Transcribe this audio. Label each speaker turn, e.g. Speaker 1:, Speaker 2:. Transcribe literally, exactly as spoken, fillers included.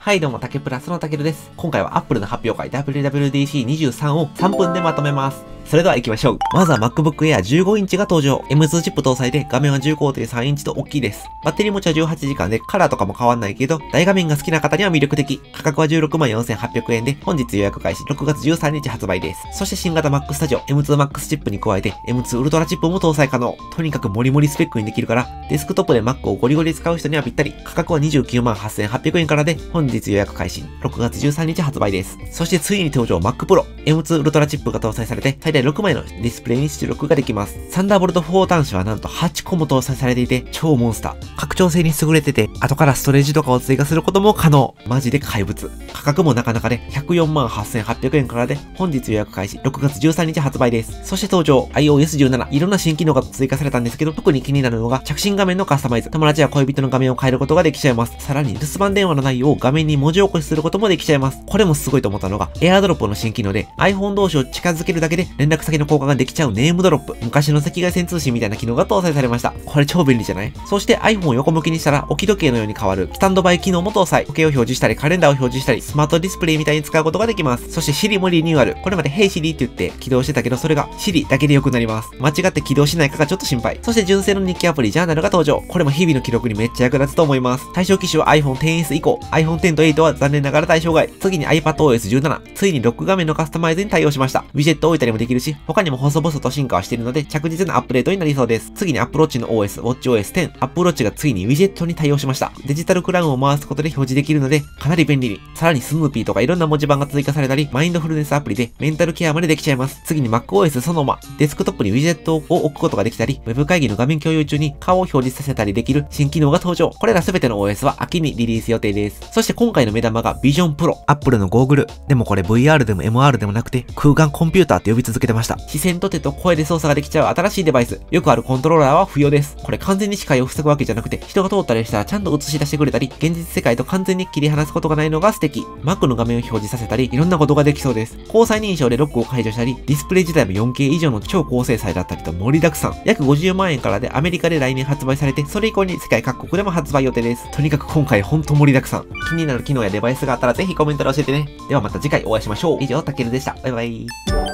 Speaker 1: はいどうも、タケプラスのタケルです。今回は Apple の発表会 ダブリューダブリューディーシーにじゅうさん をさんぷんでまとめます。それでは行きましょう。まずは MacBook Air じゅうごインチが登場。エムツー チップ搭載で画面は じゅうごてんさんインチと大きいです。バッテリー持ちはじゅうはちじかんでカラーとかも変わんないけど、大画面が好きな方には魅力的。価格はじゅうろくまんよんせんはっぴゃくえんで、本日予約開始ろくがつじゅうさんにち発売です。そして新型 Mac Studio エムツー Max チップに加えて エムツー Ultra チップも搭載可能。とにかくモリモリスペックにできるから、デスクトップで Mac をゴリゴリ使う人にはぴったり。価格はにじゅうきゅうまんはっせんはっぴゃくえんからで、本日予約開始ろくがつじゅうさんにち発売です。そしてついに登場 Mac Pro。エムツー Ultra チップが搭載されて、最大ろくまいのディスプレイに出力ができます。サンダーボルトフォー端子はなんとはちこも搭載されていて、超モンスター。拡張性に優れてて、後からストレージとかを追加することも可能。マジで怪物。価格もなかなかでひゃくよんまんはっせんはっぴゃくえんからで、本日予約開始ろくがつじゅうさんにち発売です。そして登場 アイオーエスじゅうなな。いろんな新機能が追加されたんですけど、特に気になるのが着信画面のカスタマイズ。友達や恋人の画面を変えることができちゃいます。さらに留守番電話の内容を画面に文字起こしすることもできちゃいます。これもすごいと思ったのが、AirDrop の新機能で iPhone 同士を近づけるだけで連絡先の交換ができちゃうネームドロップ。昔の赤外線通信みたいな機能が搭載されました。これ超便利じゃない？そして iPhone を横向きにしたら置き時計のように変わるスタンドバイ機能も搭載。時計を表示したりカレンダーを表示したりスマートディスプレイみたいに使うことができます。そして Siri もリニューアル。これまで Hey Siri って言って起動してたけど、それが Siri だけで良くなります。間違って起動しないかがちょっと心配。そして純正の日記アプリジャーナルが登場。これも日々の記録にめっちゃ役立つと思います。対象機種は アイフォンテンエス 以降。iPhone テンとエイトは残念ながら対象外。次に iPadOS じゅうなな。ついにロック画面のカスタマイズに対応しました。ウィジェットを置いたりもできるし、他にも細々と進化はしているので着実なアップデートになりそうです。次に Apple Watch の オーエス、WatchOS テン。Apple Watch がついにウィジェットに対応しました。デジタルクラウンを回すことで表示できるので、かなり便利に。さらにスヌーピーとかいろんな文字盤が追加されたり、マインドフルネスアプリでメンタルケアまでできちゃいます。次に MacOS そのまま。デスクトップにウィジェットを置くことができたり、ウェブ会議の画面共有中に顔を表示させたりできる新機能が登場。これらすべての オーエス は秋にリリース予定です。そして今回の目玉が Vision Pro。Apple のゴーグル。でもこれ ブイアール でも エムアール でもなくて、空間コンピューターって呼び続けてました。視線と手と声で操作ができちゃう新しいデバイス。よくあるコントローラーは不要です。これ完全に視界を塞ぐわけじゃなくて、人が通ったりしたらちゃんと映し出してくれたり、現実世界と完全に切り離すことがないのが素敵。Mac の画面を表示させたり、いろんなことができそうです。交際認証でロックを解除したり、ディスプレイ自体も よんケー 以上の超高精細だったりと盛りだくさん。約ごじゅうまんえんからでアメリカで来年発売されて、それ以降に世界各国でも発売予定です。とにかく今回ほんと盛りだくさん。気になる機能やデバイスがあったらぜひコメントで教えてね。ではまた次回お会いしましょう。以上、たけるでした。バイバイ。